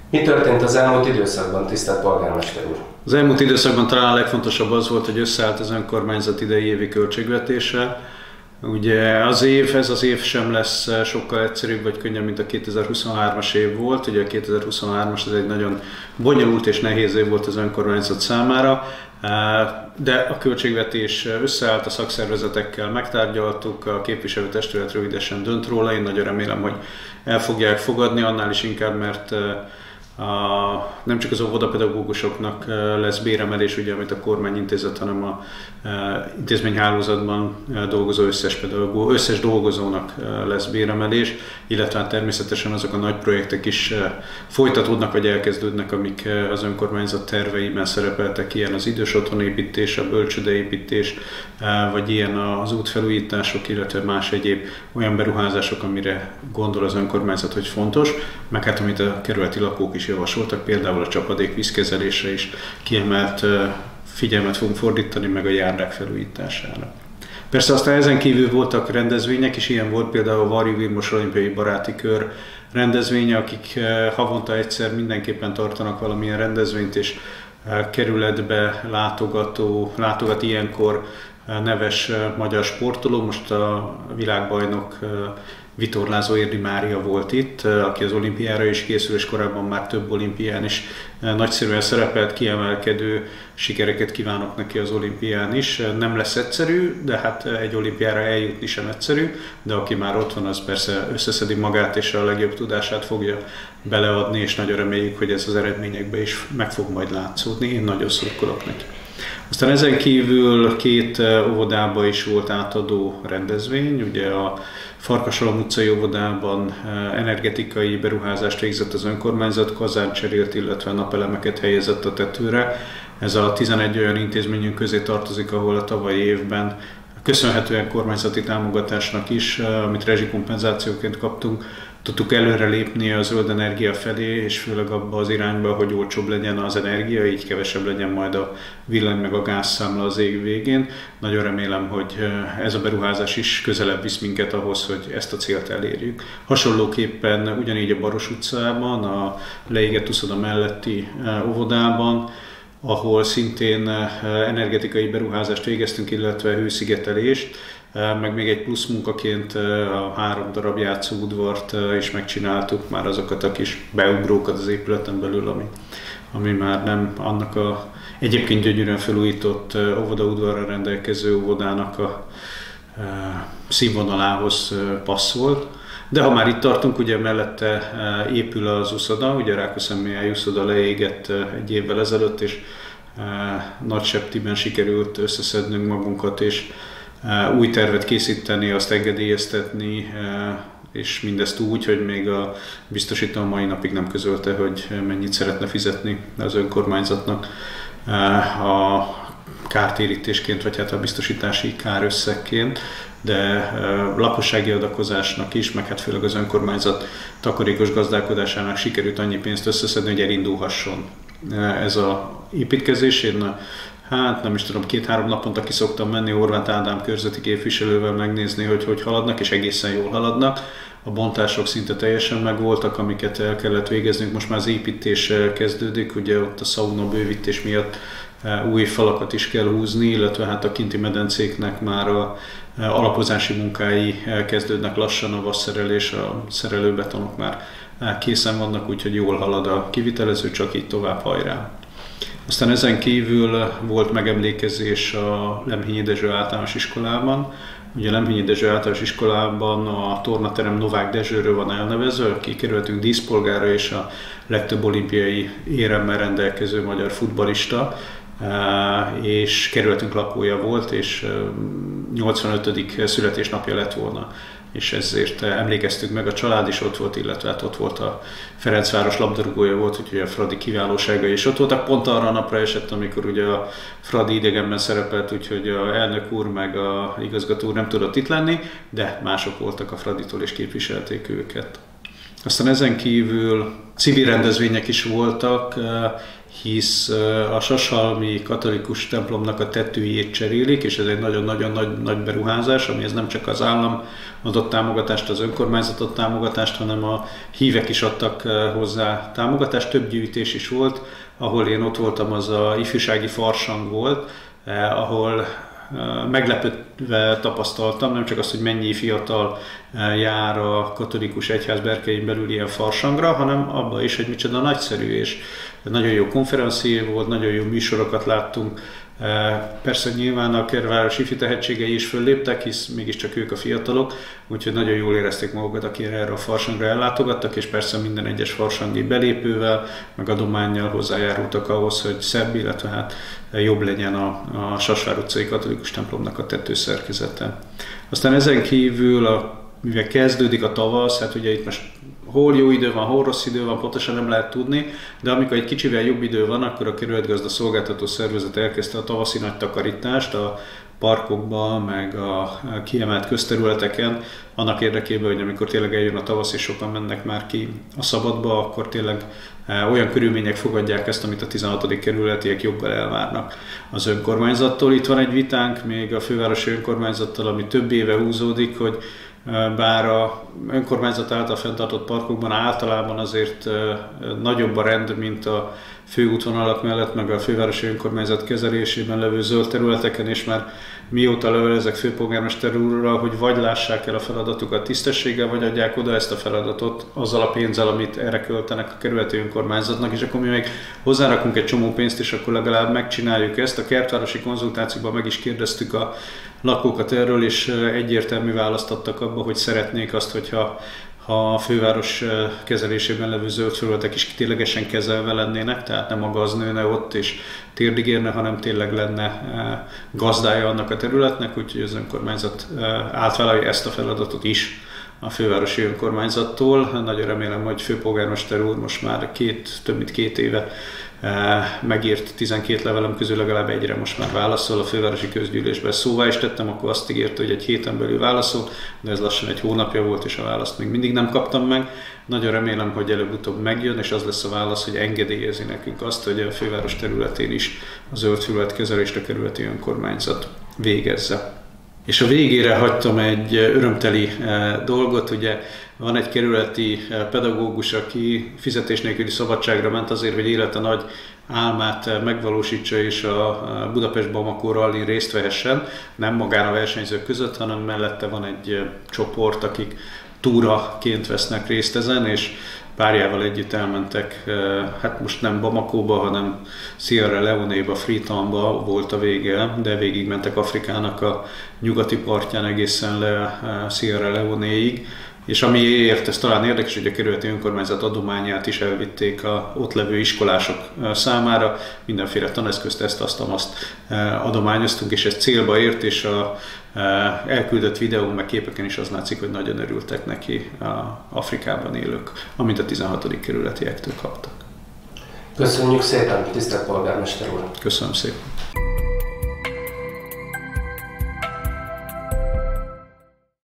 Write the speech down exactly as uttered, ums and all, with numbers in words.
Mi történt az elmúlt időszakban, tisztelt polgármester úr? Az elmúlt időszakban talán a legfontosabb az volt, hogy összeállt az önkormányzat idei évi költségvetése. Ugye az év, ez az év sem lesz sokkal egyszerűbb vagy könnyebb, mint a kétezer-huszonhármas év volt. Ugye a kétezer-huszonhármas ez egy nagyon bonyolult és nehéz év volt az önkormányzat számára, de a költségvetés összeállt, a szakszervezetekkel megtárgyaltuk, a képviselőtestület rövidesen dönt róla, én nagyon remélem, hogy el fogják fogadni, annál is inkább, mert A, nem csak az óvodapedagógusoknak lesz béremelés, ugye, amit a kormány intézet, hanem a e, intézményhálózatban dolgozó összes, pedagógus, összes dolgozónak lesz béremelés, illetve természetesen azok a nagy projektek is folytatódnak, vagy elkezdődnek, amik az önkormányzat terveiben szerepeltek, ilyen az idős otthonépítés, a bölcsődeépítés, vagy ilyen az útfelújítások, illetve más egyéb olyan beruházások, amire gondol az önkormányzat, hogy fontos, meg hát amit a kerületi lakók is javasoltak, például a csapadék vízkezelésre is kiemelt figyelmet fogunk fordítani, meg a járdák felújítására. Persze aztán ezen kívül voltak rendezvények is, ilyen volt például a Varjú Vilmos Olimpiai Baráti Kör rendezvénye, akik havonta egyszer mindenképpen tartanak valamilyen rendezvényt, és kerületbe látogató, látogat ilyenkor neves magyar sportoló, most a világbajnok vitorlázó Érdi Mária volt itt, aki az olimpiára is készül, és korábban már több olimpián is nagyszerűen szerepelt, kiemelkedő sikereket kívánok neki az olimpián is. Nem lesz egyszerű, de hát egy olimpiára eljutni sem egyszerű, de aki már ott van, az persze összeszedi magát, és a legjobb tudását fogja beleadni, és nagyon reméljük, hogy ez az eredményekben is meg fog majd látszódni. Én nagyon szurkolok neki. Aztán ezen kívül két óvodában is volt átadó rendezvény, ugye a Farkasalom utcai óvodában energetikai beruházást végzett az önkormányzat, kazánt cserélt, illetve napelemeket helyezett a tetőre. Ez a tizenegy olyan intézményünk közé tartozik, ahol a tavalyi évben köszönhetően kormányzati támogatásnak is, amit rezsikompenzációként kaptunk, tudtuk előre lépni a zöld energia felé, és főleg abba az irányba, hogy olcsóbb legyen az energia, így kevesebb legyen majd a villany meg a gázszámla az év végén. Nagyon remélem, hogy ez a beruházás is közelebb visz minket ahhoz, hogy ezt a célt elérjük. Hasonlóképpen ugyanígy a Baros utcában, a leégett uszoda melletti óvodában, ahol szintén energetikai beruházást végeztünk, illetve hőszigetelést, meg még egy plusz munkaként a három darab játszóudvart is megcsináltuk, már azokat a kis beugrókat az épületen belül, ami, ami már nem annak a egyébként gyönyörűen felújított óvodaudvarra rendelkező óvodának a színvonalához passzolt. De ha már itt tartunk, ugye mellette épül az uszoda, ugye Rákoszemélyi uszoda leégett egy évvel ezelőtt, és Nagyseptiben sikerült összeszednünk magunkat, és új tervet készíteni, azt engedélyeztetni, és mindezt úgy, hogy még a biztosító mai napig nem közölte, hogy mennyit szeretne fizetni az önkormányzatnak a kártérítésként, vagy hát a biztosítási kárösszegként, de lakossági adakozásnak is, meg hát főleg az önkormányzat takarékos gazdálkodásának sikerült annyi pénzt összeszedni, hogy elindulhasson ez az építkezés. Én hát nem is tudom, két-három naponta ki szoktam menni Horváth Ádám körzeti képviselővel megnézni, hogy hogy haladnak, és egészen jól haladnak. A bontások szinte teljesen megvoltak, amiket el kellett végeznünk. Most már az építés kezdődik, ugye ott a szauna bővítés miatt új falakat is kell húzni, illetve hát a kinti medencéknek már a alapozási munkái kezdődnek lassan, a vasszerelés, a szerelőbetonok már készen vannak, úgyhogy jól halad a kivitelező, csak így tovább, hajrá! Aztán ezen kívül volt megemlékezés a Lemhényi Dezső általános iskolában. Ugye a Lemhényi Dezső általános iskolában a tornaterem Novák Dezsőről van elnevezve, aki kerületünk díszpolgára és a legtöbb olimpiai éremmel rendelkező magyar futballista, és kerületünk lakója volt, és nyolcvanötödik születésnapja lett volna, és ezért emlékeztük meg, a család is ott volt, illetve hát ott volt a Ferencváros labdarúgója volt, úgyhogy a Fradi kiválósága is ott voltak. Pont arra a napra esett, amikor ugye a Fradi idegenben szerepelt, úgyhogy a elnök úr meg a igazgató úr nem tudott itt lenni, de mások voltak a Fraditól és képviselték őket. Aztán ezen kívül civil rendezvények is voltak, hisz a Sashalmi katolikus templomnak a tetőjét cserélik, és ez egy nagyon-nagyon nagy, nagy beruházás, amihez nem csak az állam adott támogatást, az önkormányzat adott támogatást, hanem a hívek is adtak hozzá támogatást. Több gyűjtés is volt, ahol én ott voltam, az a ifjúsági farsang volt, ahol meglepődve tapasztaltam, nem csak azt, hogy mennyi fiatal jár a katolikus egyház berkein belül ilyen farsangra, hanem abban is, hogy micsoda nagyszerű, és nagyon jó konferencia volt, nagyon jó műsorokat láttunk. Persze nyilván a Kerváros ifjú tehetségei is fölléptek, hisz mégiscsak ők a fiatalok, úgyhogy nagyon jól érezték magukat, akik erre a farsangra ellátogattak, és persze minden egyes farsangi belépővel, meg adománnyal hozzájárultak ahhoz, hogy szebb, illetve hát jobb legyen a, a Sasvár utcai katolikus templomnak a tetőszerkezete. Aztán ezen kívül, a, mivel kezdődik a tavasz, hát ugye itt most hol jó idő van, hol rossz idő van, pontosan nem lehet tudni, de amikor egy kicsivel jobb idő van, akkor a kerületgazda szolgáltató szervezet elkezdte a tavaszi nagy takarítást a parkokban, meg a kiemelt közterületeken, annak érdekében, hogy amikor tényleg eljön a tavasz és sokan mennek már ki a szabadba, akkor tényleg olyan körülmények fogadják ezt, amit a tizenhatodik kerületiek joggal elvárnak az önkormányzattól. Itt van egy vitánk még a fővárosi önkormányzattal, ami több éve húzódik, hogy bár a önkormányzat által fenntartott parkokban általában azért nagyobb a rend, mint a főútvonalak mellett, meg a fővárosi önkormányzat kezelésében levő zöld területeken, és már mióta levelezek főpolgármester úrral, hogy vagy lássák el a feladatukat tisztességgel, vagy adják oda ezt a feladatot azzal a pénzzel, amit erre költenek a kerületi önkormányzatnak, és akkor mi még hozzárakunk egy csomó pénzt, és akkor legalább megcsináljuk ezt. A kertvárosi konzultációban meg is kérdeztük a lakókat erről, és egyértelmű választ adtak abba, hogy szeretnék azt, hogyha ha a főváros kezelésében levő zöld felületek is ténylegesen kezelve lennének, tehát nem a gaz nőne ott és térdig érne, hanem tényleg lenne gazdája annak a területnek, úgyhogy az önkormányzat átvállalja ezt a feladatot is a fővárosi önkormányzattól. Nagyon remélem, hogy főpolgármester úr most már két, több mint két éve megírt tizenkét levelem közül legalább egyre most már válaszol a fővárosi közgyűlésben. Szóvá is tettem, akkor azt ígérte, hogy egy héten belül válaszol, de ez lassan egy hónapja volt, és a választ még mindig nem kaptam meg. Nagyon remélem, hogy előbb-utóbb megjön, és az lesz a válasz, hogy engedélyezi nekünk azt, hogy a főváros területén is a zöld felület kezelést a kerületi önkormányzat végezze. És a végére hagytam egy örömteli dolgot, ugye van egy kerületi pedagógus, aki fizetés nélküli szabadságra ment azért, hogy élete nagy álmát megvalósítsa és a Budapest-Bamako rallin részt vehessen, nem magán a versenyzők között, hanem mellette van egy csoport, akik túraként vesznek részt ezen, és párjával együtt elmentek, hát most nem Bamakóba, hanem Sierra Leone-ba, Freetownba volt a vége, de végigmentek Afrikának a nyugati partján egészen le Sierra Leone-ig. És amiért ez talán érdekes, hogy a kerületi önkormányzat adományát is elvitték a ott levő iskolások számára, mindenféle taneszközt, ezt, azt, azt adományoztunk, és ez célba ért, és a elküldött videón, meg képeken is az látszik, hogy nagyon örültek neki a Afrikában élők, amint a tizenhatodik kerületiektől kaptak. Köszönjük szépen, tisztelt polgármester úr! Köszönöm szépen!